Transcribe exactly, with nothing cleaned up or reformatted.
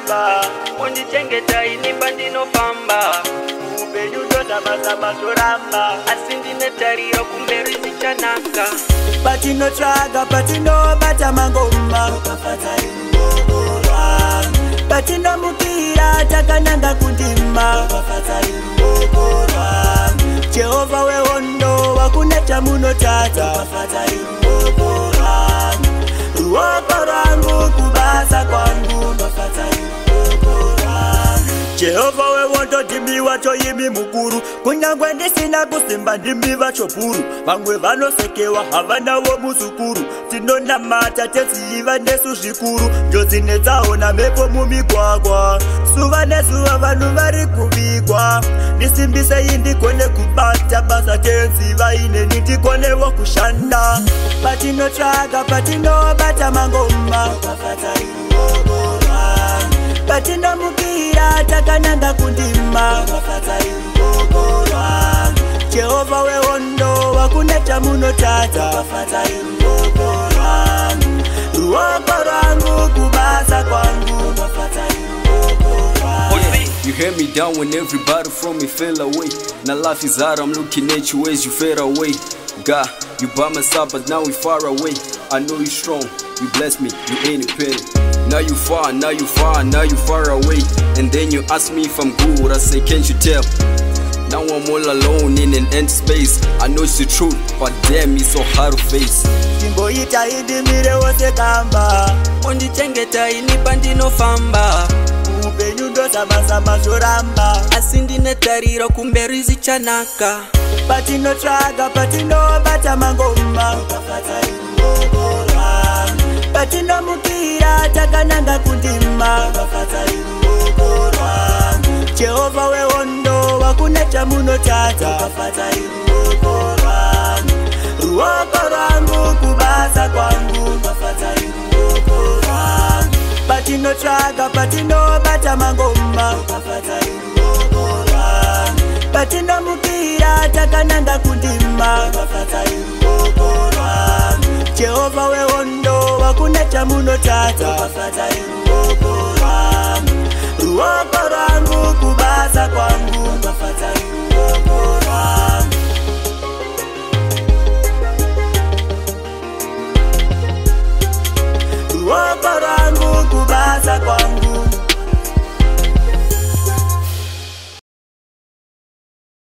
chakamba undichengeta ini pandinofamba upenyu ndozama zoramba asi ndine tariro kumberi zichanaka patinotsvaga patinobata mangoma patinomukira takananga kundima Jehovah wehondo wakuna chamunotata Ruoko Rwangu kubasa kwangu Jehovah wehondo ndimi wacho yimi mukuru kunyangwe ndisina kusimba ndimi vacho puru vamwe vanosekewa havanawo muzukuru tinonamata teziva nesu zvikuru njodzi nedzaona mhepo mumigwagwa suva nezuva vanhu vari kuvigwa ndisimbisei ndigone kubata basa tenziva ineni ndikonewo kushanda patinotsvaga patinobata mangoma patinomukira takananga kundima Jehovah wehondo wakuna chamunotata Ruoko Rwangu kubasa kwangu You hear me down when everybody from me fell away. Now life is hard, I'm looking at you as you fade away. God, you by my side, but now we far away. I know you strong, you bless me, you ain't independent. Now you far, now you far, now you far away. And then you ask me if I'm good, I say, can't you tell? Now I'm all alone in an empty space. I know it's the truth, but damn, it's so hard to face. Kimboita idimire wose kamba undichengeta ini pandinofamba upenyu ndozama zoramba asi ndine tariro kumberi zichanaka patinotsvaga patinobata mangoma patinomukira takananga kundima Jehovah wehondo wakuna chamunotata Ruoko Rwangu kubasa kwangu patinotsvaga patinobata mangoma patinomukira takananga kundima Jehovah wehondo wakuna chamunotata Ruoko Rwangu kubasa kwangu